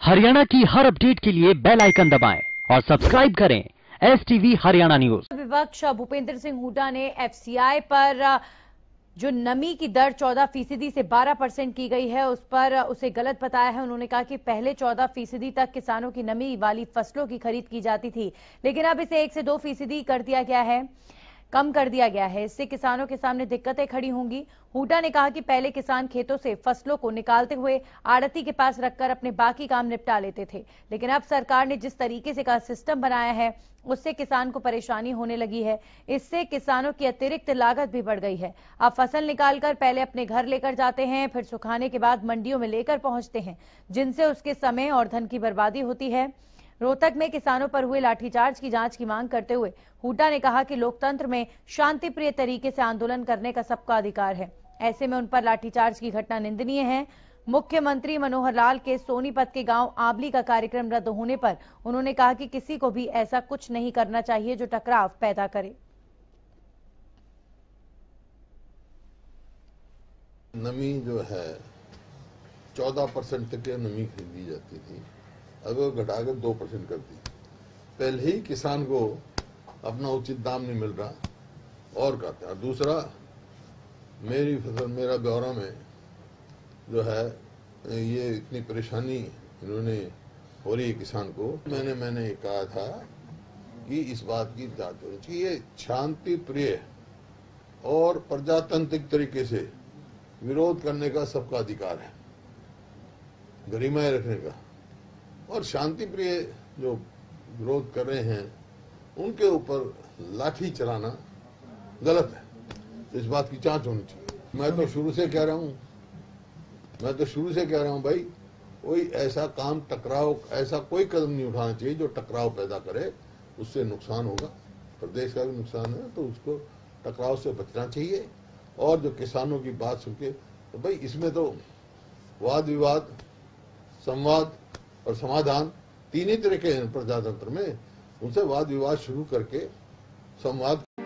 हरियाणा की हर अपडेट के लिए बेल आइकन दबाएं और सब्सक्राइब करें STV हरियाणा न्यूज। विपक्ष भूपेंद्र सिंह हुड्डा ने FCI पर जो नमी की दर 14% से 12% की गई है, उस पर उसे गलत बताया है। उन्होंने कहा कि पहले 14% तक किसानों की नमी वाली फसलों की खरीद की जाती थी, लेकिन अब इसे 1 से 2% कर दिया गया है, कम कर दिया गया है। इससे किसानों के सामने दिक्कतें खड़ी होंगी। हुड्डा ने कहा कि पहले किसान खेतों से फसलों को निकालते हुए आड़ती के पास रखकर अपने बाकी काम निपटा लेते थे, लेकिन अब सरकार ने जिस तरीके से का सिस्टम बनाया है, उससे किसान को परेशानी होने लगी है। इससे किसानों की अतिरिक्त लागत भी बढ़ गई है। अब फसल निकालकर पहले अपने घर लेकर जाते हैं, फिर सुखाने के बाद मंडियों में लेकर पहुंचते हैं, जिनसे उसके समय और धन की बर्बादी होती है। रोहतक में किसानों पर हुए लाठीचार्ज की जांच की मांग करते हुए हुड्डा ने कहा कि लोकतंत्र में शांतिप्रिय तरीके से आंदोलन करने का सबका अधिकार है, ऐसे में उन पर लाठीचार्ज की घटना निंदनीय है। मुख्यमंत्री मनोहर लाल के सोनीपत के गांव आबली का कार्यक्रम रद्द होने पर उन्होंने कहा कि किसी को भी ऐसा कुछ नहीं करना चाहिए जो टकराव पैदा करे। नमी जो है 14% तक की नमी खरीदी जाती थी, अब घटाकर 2% कर दी। पहले ही किसान को अपना उचित दाम नहीं मिल रहा और कहते हैं। दूसरा, मेरी फसल मेरा ब्यौरा में जो है ये इतनी परेशानी इन्होंने हो रही है किसान को। मैंने कहा था कि इस बात की जांच होनी चाहिए। शांति प्रिय और प्रजातांत्रिक तरीके से विरोध करने का सबका अधिकार है, गरिमाएं रखने का। और शांति प्रिय जो विरोध कर रहे हैं उनके ऊपर लाठी चलाना गलत है। इस बात की जांच होनी चाहिए। मैं तो शुरू से कह रहा हूं भाई, कोई ऐसा काम टकराव, ऐसा कोई कदम नहीं उठाना चाहिए जो टकराव पैदा करे। उससे नुकसान होगा, प्रदेश का भी नुकसान है, तो उसको टकराव से बचना चाहिए। और जो किसानों की बात सुन के, तो भाई इसमें तो वाद विवाद, संवाद और समाधान तीन ही तरीके हैं प्रजातंत्र में। उनसे वाद विवाद शुरू करके संवाद